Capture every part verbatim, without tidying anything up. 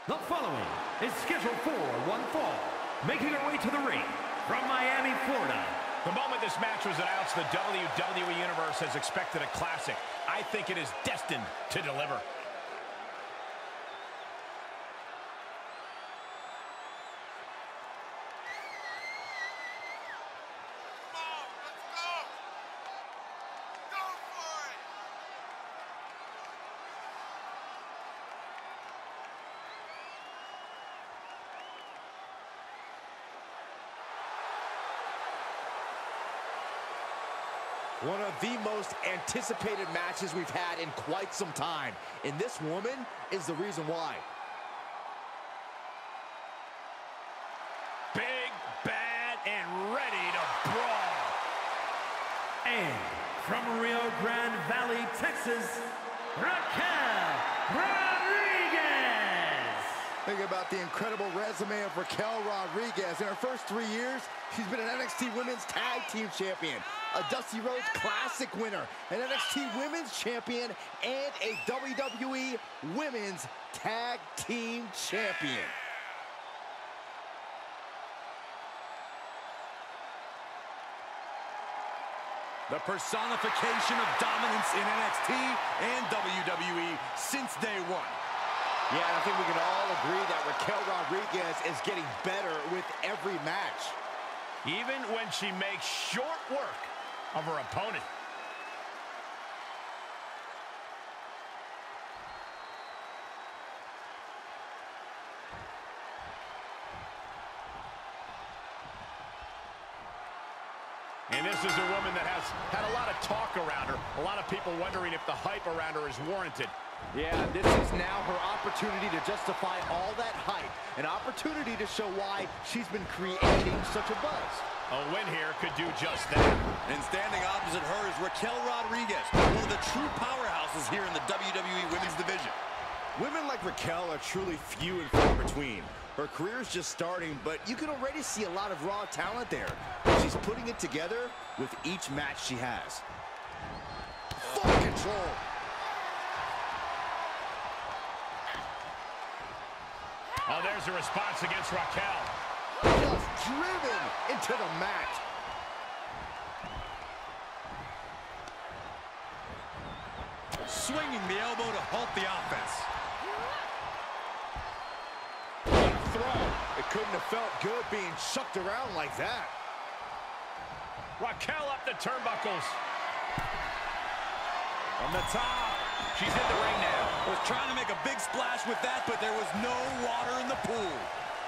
The following is scheduled for one fall, making her way to the ring from Miami, Florida. The moment this match was announced, the W W E Universe has expected a classic. I think it is destined to deliver. One of the most anticipated matches we've had in quite some time. And this woman is the reason why. Big, bad, and ready to brawl. And from Rio Grande Valley, Texas, Raquel Rodriguez. Think about the incredible resume of Raquel Rodriguez. In her first three years, she's been an N X T Women's Tag Team Champion, a Dusty Rhodes Classic winner, an N X T Women's Champion, and a W W E Women's Tag Team Champion. The personification of dominance in N X T and W W E since day one. Yeah, and I think we can all agree that Raquel Rodriguez is getting better with every match. Even when she makes short work of her opponent. And this is a woman that has had a lot of talk around her. A lot of people wondering if the hype around her is warranted. Yeah, this is now her opportunity to justify all that hype. An opportunity to show why she's been creating such a buzz. A win here could do just that. And standing opposite her is Raquel Rodriguez, one of the true powerhouses here in the W W E Women's Division. Women like Raquel are truly few and far between. Her career's just starting, but you can already see a lot of raw talent there. She's putting it together with each match she has. Full control. Oh, there's a response against Raquel. Just driven into the mat. Swinging the elbow to halt the offense. What a throw. It couldn't have felt good being shucked around like that. Raquel up the turnbuckles. From the top. She's in the ring now. Was trying to make a big splash with that, but there was no water in the pool.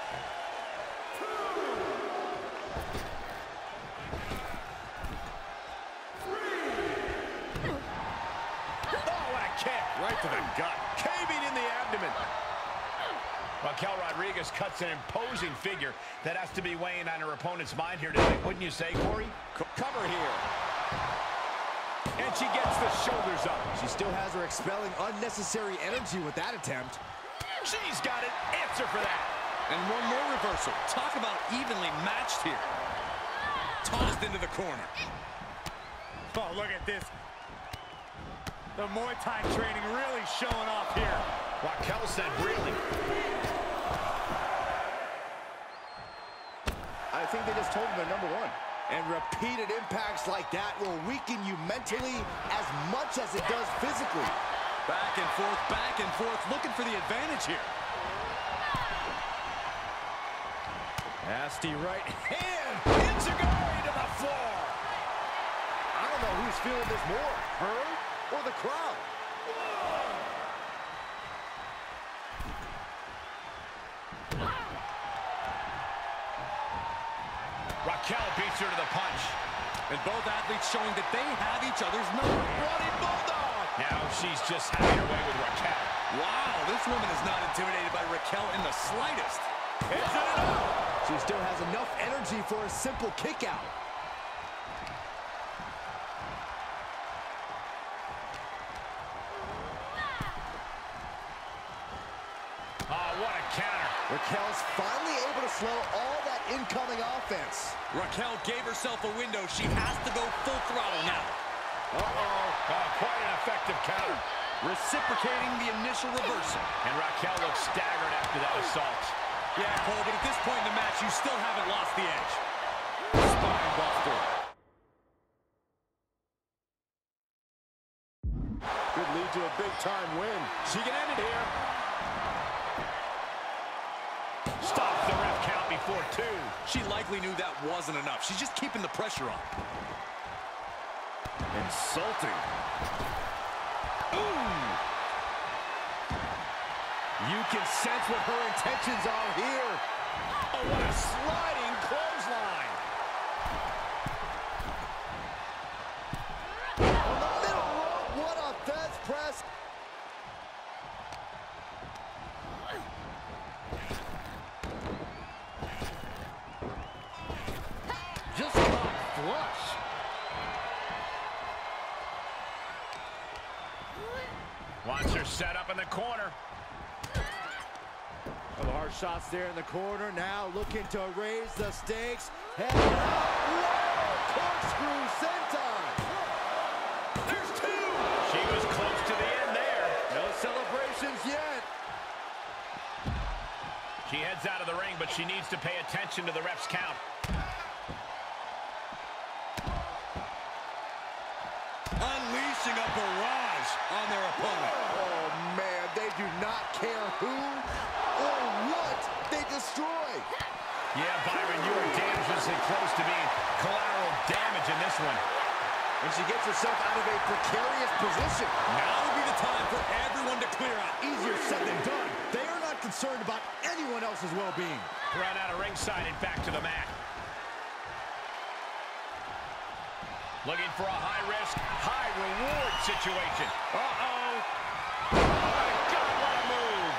Oh, what a kick. Right to the gut. Caving in the abdomen. Raquel Rodriguez cuts an imposing figure that has to be weighing on her opponent's mind here tonight, wouldn't you say, Corey? Cover here. And she gets the shoulders up. She still has her expelling unnecessary energy with that attempt. She's got an answer for that. And one more reversal. Talk about evenly matched here. Tossed into the corner. Oh, look at this. The Muay Thai training really showing off here. Raquel said, really? I think they just told him they're number one. And repeated impacts like that will weaken you mentally as much as it does physically. Back and forth, back and forth, looking for the advantage here. Nasty right hand. Enziguri to the floor. I don't know who's feeling this more, her or the crowd. Raquel beats her to the punch. And both athletes showing that they have each other's number. Running Bulldog. Now she's just having her way with Raquel. Wow, this woman is not intimidated by Raquel in the slightest. Is it enough? She still has enough energy for a simple kick out. Oh, what a counter. Raquel's finally able to slow all that incoming offense. Raquel gave herself a window. She has to go full throttle now. Uh-oh. Oh, quite an effective counter. reciprocating the initial reversal. And Raquel looks staggered after that assault. Yeah, Cole, but at this point in the match, you still haven't lost the edge. Spine buster. Could lead to a big-time win. She can end it here. Stops the ref count before two. She likely knew that wasn't enough. She's just keeping the pressure on. Insulting. Ooh. You can sense what her intentions are here. Oh, what a sliding clothesline. On the middle rope, what a fence press. Just caught flush. Wants her set up in the corner. Well, hard shots there in the corner. Now looking to raise the stakes. Head up. Whoa! Corkscrew senton. There's two. She was close to the end there. No celebrations yet. She heads out of the ring, but she needs to pay attention to the ref's count. Unleashing a barrage on their opponent. Oh, man, they do not care who or what they destroy. Yeah, Byron, you are dangerously close to being collateral damage in this one. And she gets herself out of a precarious position. Now would be the time for everyone to clear out. Easier said than done. They are not concerned about anyone else's well-being. Run out of ringside and back to the mat. Looking for a high-risk, high-reward situation. Uh-oh. Oh, my God, what a move.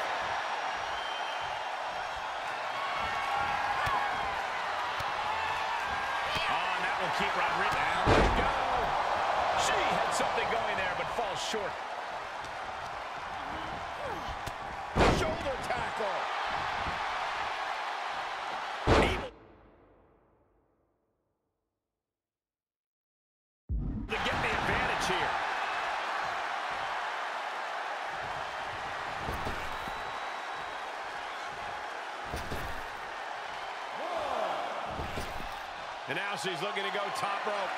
Oh, and that will keep Rodriguez. Down we go. She had something going there, but falls short. Shoulder tackle. To get the advantage here. And now she's looking to go top rope.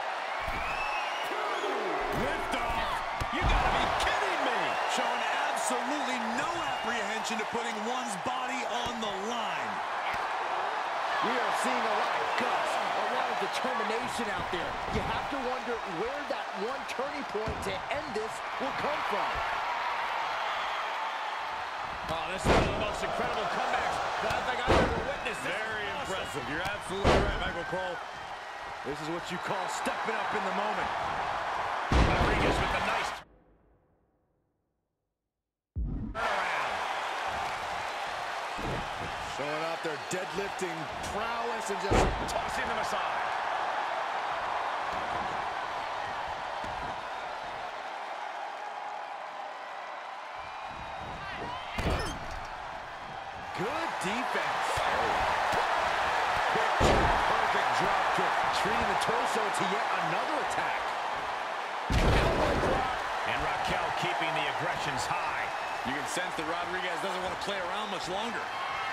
Lift off. You gotta be kidding me. Showing absolutely no apprehension to putting one's body on the line. We are seeing a lot of guts, a lot of determination out there. You have to wonder where that one turning point to end this will come from. Oh, this is one of the most incredible comebacks that I think I've ever witnessed. Very awesome. impressive. You're absolutely right, Michael Cole. This is what you call stepping up in the moment. Rodriguez with the nice turnaround. Showing off their deadlifting prowess and just Tossing them aside. good defense. Perfect drop kick, treating the torso to yet another attack. And Raquel keeping the aggressions high. You can sense that Rodriguez doesn't want to play around much longer.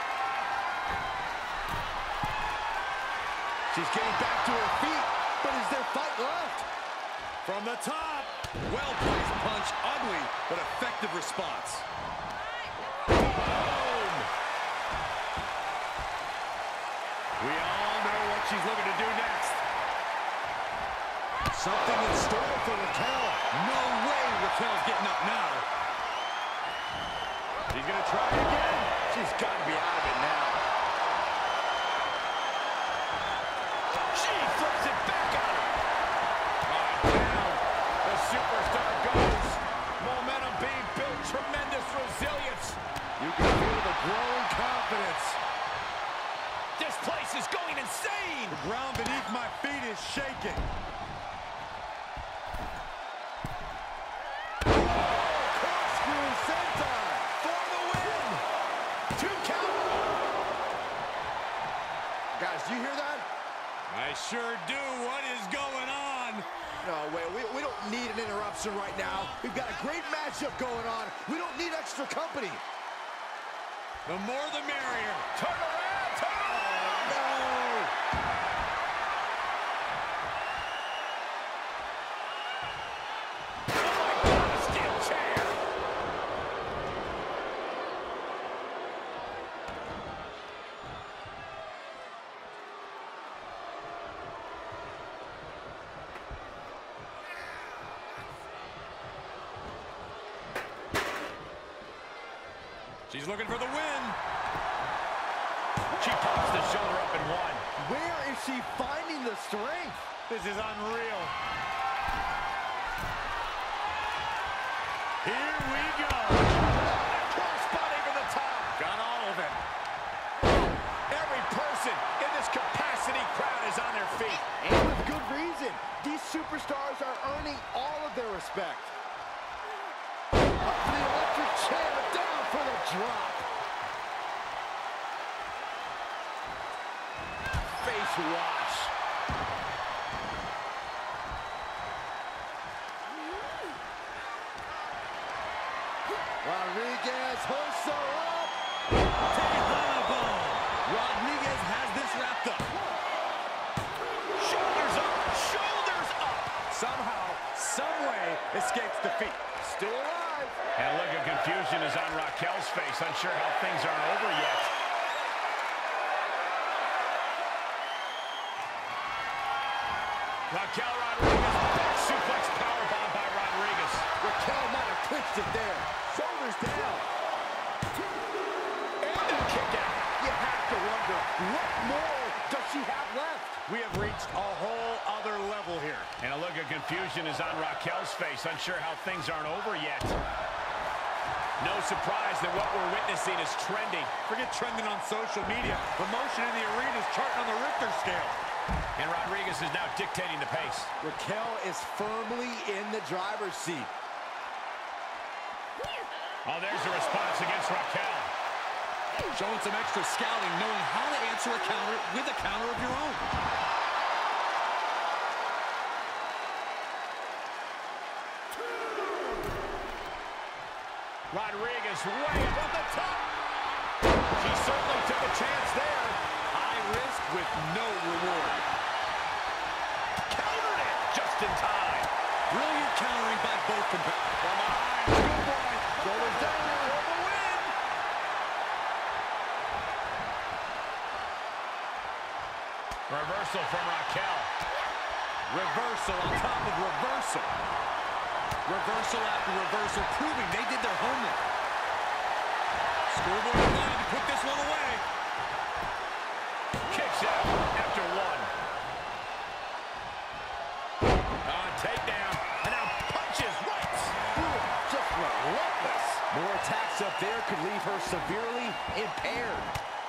She's getting back to her feet, but is there fight left? From the top. Well-placed punch, ugly, but effective response. Boom! We all know what she's looking to do next. Something in store for Raquel. No way Raquel's getting up now. She's gonna try it again. She's got to be out of it now. She flips it back on her. Right down. The superstar goes. Momentum being built. Tremendous resilience. You can feel the growing confidence. This place is going insane. The ground beneath my feet is shaking. Corkscrew senton for the win. Two count. Guys, do you hear that? I sure do. What is going on? No, wait, we, we don't need an interruption right now. We've got a great matchup going on. We don't need extra company. The more the merrier. Turn around, turn around! No! Oh my God, a steel chair! She's looking for the win. She pops the shoulder up and one. Where is she finding the strength? This is unreal. Here we go. Crossbody for the top. Got all of it. Every person in this capacity crowd is on their feet. And with good reason. These superstars are earning all of their respect. Up to the electric chair, down for the drop. Face wash. Rodriguez hoists her up. Taking collarbone. Rodriguez has this wrapped up. Shoulders up, shoulders up. Somehow, some way, escapes defeat. Still alive. And a look of confusion is on Raquel's face, unsure how things aren't over yet. Raquel Rodriguez, back suplex powerbomb by Rodriguez. Raquel might have clinched it there. Shoulders down. And a kick out. You have to wonder, what more does she have left? We have reached a whole other level here. And a look of confusion is on Raquel's face, unsure how things aren't over yet. No surprise that what we're witnessing is trending. Forget trending on social media. The motion in the arena is charting on the Richter scale. And Rodriguez is now dictating the pace. Raquel is firmly in the driver's seat. Oh, there's a response against Raquel. Showing some extra scouting, knowing how to answer a counter with a counter of your own. Rodriguez way up on the top. She certainly took a chance there. High risk with no reward. Countered it just in time. Brilliant countering by both competitors. From behind, good boy. Shoulders down For the win. Reversal from Raquel. Reversal on top of reversal. Reversal after reversal, proving they did their homework. Schoolboy line to put this one away. Kicks out after one. On takedown. And now punches right. Ooh, just relentless. More attacks up there could leave her severely impaired.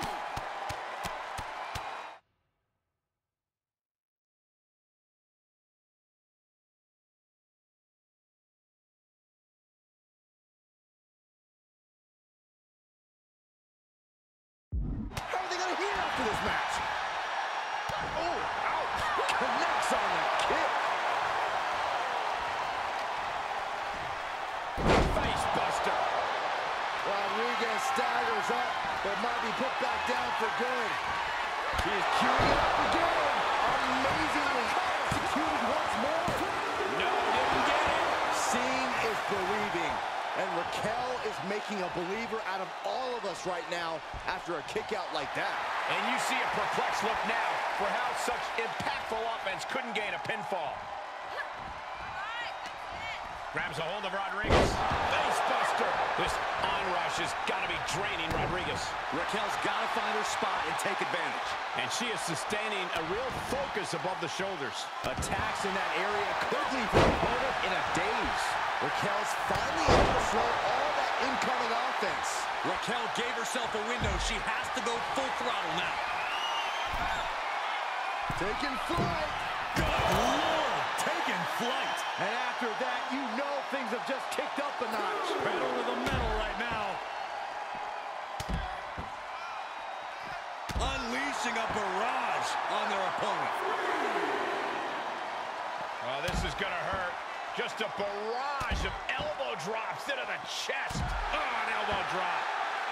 How are they going to heat after this match? Oh, ouch. Connects on the kick. Face buster. Rodriguez staggers up, but might be put back down for good. She is queuing it up again. Amazingly executed once more. No, didn't get it. Seeing is believing. And Raquel is making a believer out of all of us right now after a kick out like that. And you see a perplexed look now for how such impactful offense couldn't gain a pinfall. Grabs a hold of Rodriguez. Face buster. This onrush has got to be draining Rodriguez. Raquel's got to find her spot and take advantage. And she is sustaining a real focus above the shoulders. Attacks in that area could leave her opponent in a daze. Raquel's finally able to slow all that incoming offense. Raquel gave herself a window. She has to go full throttle now. Taking flight. Good Lord, taking flight. And after that, you know things have just kicked up a notch. Pedal to the metal right now. Unleashing a barrage on their opponent. Well, this is going to hurt. Just a barrage of elbow drops into the chest. Oh, an elbow drop.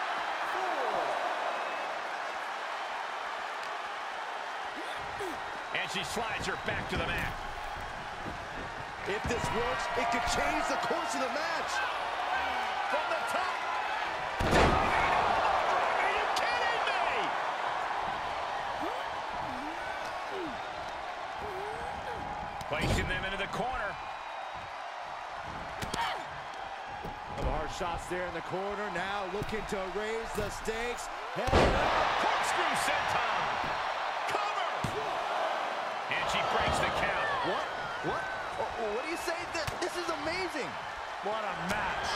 And she slides her back to the mat. If this works, it could change the course of the match. From the top. Are you kidding me? Placing them into the corner. The hard shots there in the corner. Now looking to raise the stakes. Head up. Corkscrew senton. Cover. And she breaks the count. What? What? Oh, what do you say? This is amazing. What a match.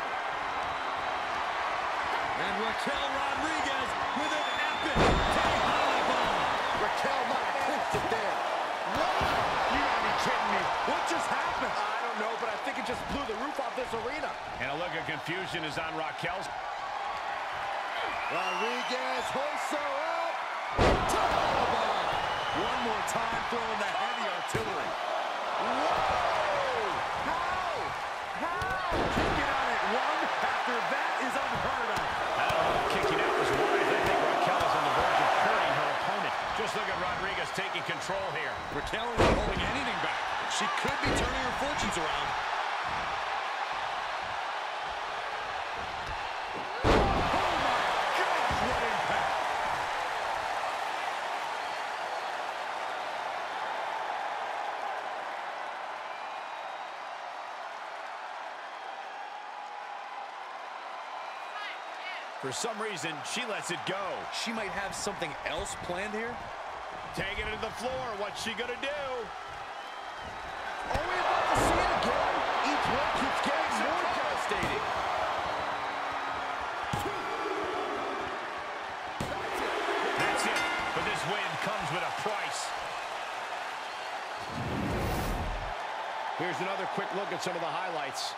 And Raquel Rodriguez with an epic Tejana bomb. Raquel might have clinched it there. What? You gotta be kidding me. What just happened? I don't know, but I think it just blew the roof off this arena. And a look of confusion is on Raquel's. Rodriguez hoists her up. Tejana bomb. One more time throwing the heavy artillery. Whoa! How? How? Kicking out at one after that is unheard of. I don't know if kicking out was wise. I think Raquel is on the verge of hurting her opponent. Just look at Rodriguez taking control here. Raquel isn't holding anything back. She could be turning her fortunes around. Oh my gosh, what impact. For some reason, she lets it go. She might have something else planned here. Taking it to the floor. What's she gonna do? Are we about to see it again? Each one keeps getting more devastating. That's it. But this win comes with a price. Here's another quick look at some of the highlights.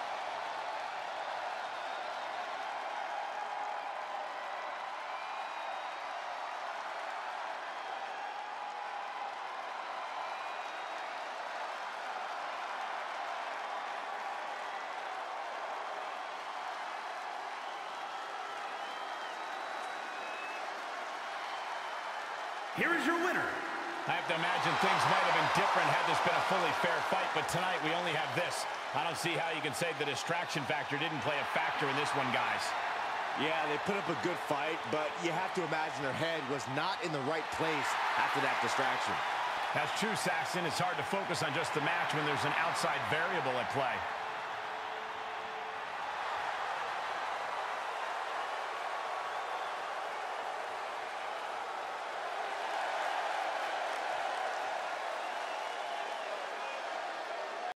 Here is your winner. I have to imagine things might have been different had this been a fully fair fight, but tonight we only have this. I don't see how you can say the distraction factor didn't play a factor in this one, guys. Yeah, they put up a good fight, but you have to imagine their head was not in the right place after that distraction. That's true, Saxton. It's hard to focus on just the match when there's an outside variable at play.